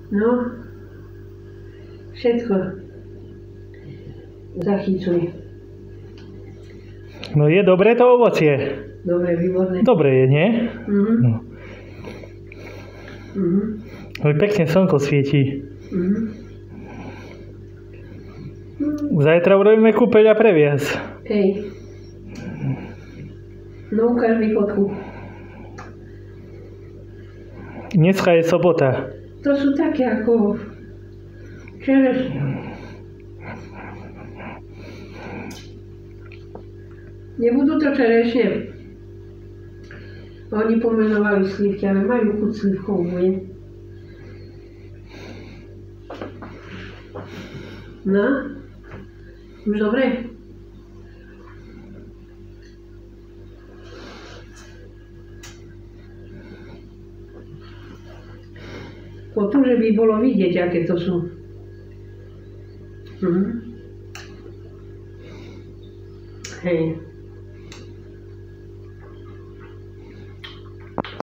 No, všetko zachycuj. No je dobré to ovocie? Dobre, výborné. Dobre je, nie? Mhm. No. Mhm. Oj, pekne slnko svietí. Mhm. Zajtra urobíme kúpeľ a previaz. Hej. No, ukáž mi fotku. Dneska je sobota. To sú také ako čerešne. Nebudú to čerešne. Oni pomenovali slivky, ale majú chuť slivkovú, nie? No? Už dobre? Potom, že by bolo vidieť, aké to sú. Mhm. Hej.